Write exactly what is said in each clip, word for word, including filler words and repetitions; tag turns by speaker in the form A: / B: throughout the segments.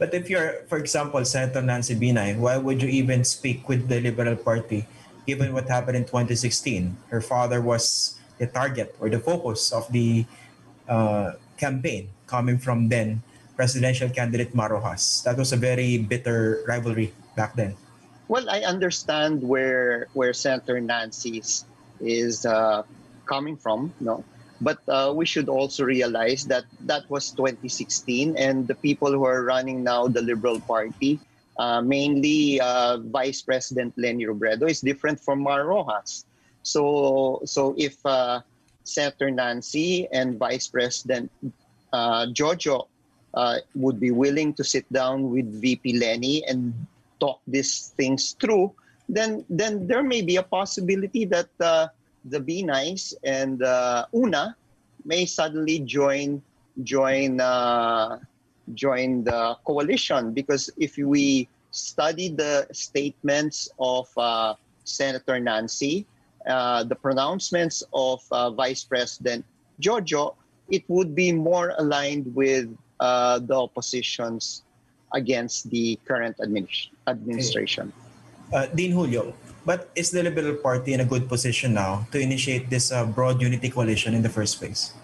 A: But if you're, for example, Senator Nancy Binay, why would you even speak with the Liberal Party given what happened in twenty sixteen? Her father was the target or the focus of the uh, campaign coming from then presidential candidate Marojas. That was a very bitter rivalry back then.
B: Well, I understand where where Senator Nancy's is uh, coming from, no, but uh, we should also realize that that was twenty sixteen, and the people who are running now the Liberal Party, uh, mainly uh, Vice President Leni Robredo, is different from Mar Rojas. So, so if uh, Senator Nancy and Vice President uh, Jojo uh, would be willing to sit down with V P Leni and talk these things through, then then there may be a possibility that uh, the Binays and uh, Una may suddenly join join uh, join the coalition, because if we study the statements of uh, Senator Nancy, uh, the pronouncements of uh, Vice President Jojo, it would be more aligned with uh, the opposition's against the current admin- administration.
A: Uh, Dean Julio, but is the Liberal Party in a good position now to initiate this uh, broad unity coalition in the first place?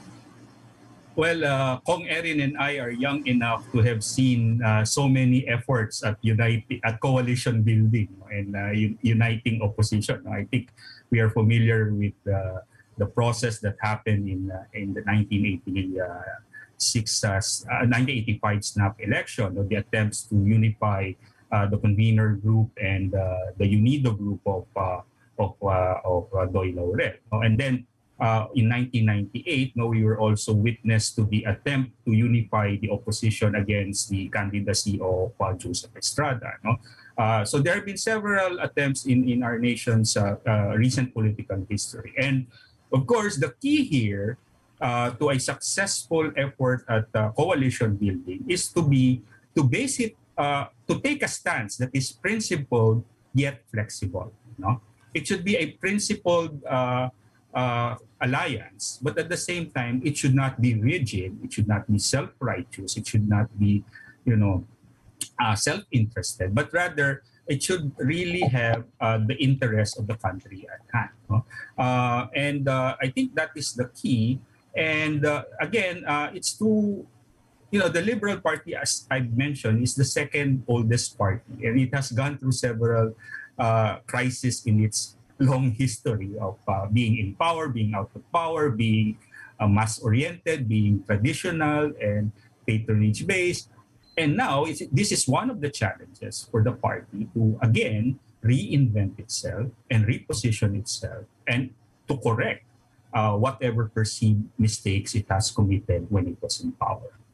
C: Well, uh, Kong Erin and I are young enough to have seen uh, so many efforts at uniting, at coalition building and uh, un- uniting opposition. I think we are familiar with uh, the process that happened in uh, in the nineteen eighty. Uh, Six, uh, nineteen eighty-five snap election, or the attempts to unify uh, the convener group and uh, the UNIDO group of uh, of uh, of uh, Doy Laurel. And then uh, in nineteen ninety-eight, no, we were also witness to the attempt to unify the opposition against the candidacy of uh, Joseph Estrada. No? Uh, so there have been several attempts in in our nation's uh, uh, recent political history, and of course the key here Uh, to a successful effort at uh, coalition building is to be to base it uh, to take a stance that is principled yet flexible. No, it should be a principled uh, uh, alliance, but at the same time, it should not be rigid. It should not be self-righteous. It should not be, you know, uh, self-interested, but rather it should really have uh, the interest of the country at hand. No? Uh, and uh, I think that is the key. And uh, again, uh, it's too, you know, the Liberal Party, as I've mentioned, is the second oldest party. And it has gone through several uh, crises in its long history of uh, being in power, being out of power, being uh, mass-oriented, being traditional and patronage-based. And now, it's, this is one of the challenges for the party to, again, reinvent itself and reposition itself and to correct Uh, whatever perceived mistakes it has committed when it was in power.